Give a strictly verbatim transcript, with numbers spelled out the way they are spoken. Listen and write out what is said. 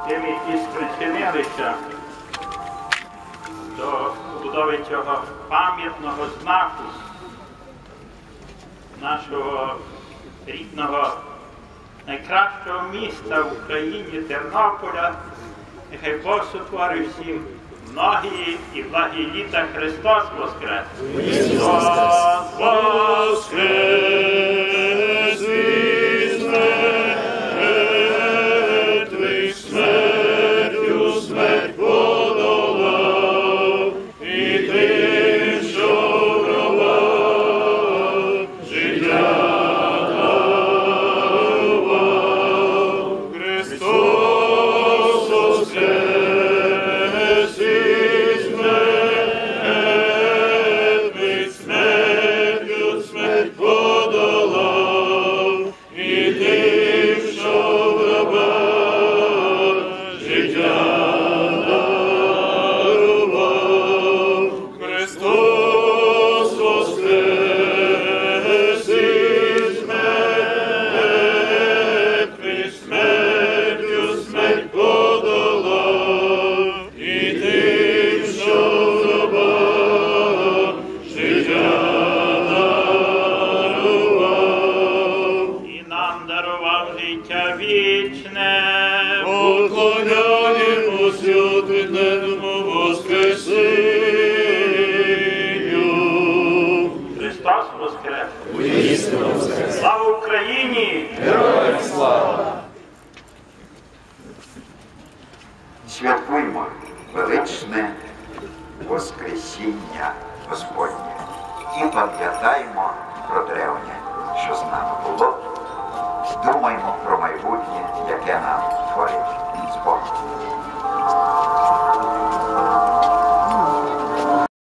тим, які спричинилися до побудови цього пам'ятного знаку нашого рідного, найкращого міста в Україні, Тернополя. Нехай Бог сотворив всім многії і благі літа. Христос воскрес! Христос воскрес із мертвих, смертю смерть подолав, і тим, що в гробах життя дарував. Христос воскрес із мертвих, смертю смерть подолав, і тим, що в гробах життя дарував. Христос воскрес із мертвих, смертю смерть подолав, і тим, що в гробах життя дарував. І нам дарував життя вічне. Поклоняємося Твоєму Воскресенню. Христос воскрес! Воістину воскрес! Слава Україні! Героям слава! Святкуймо величне Воскресіння Господнє і пам'ятаймо про древнє, що з нами було, думаймо про майбутнє, яке нам творить.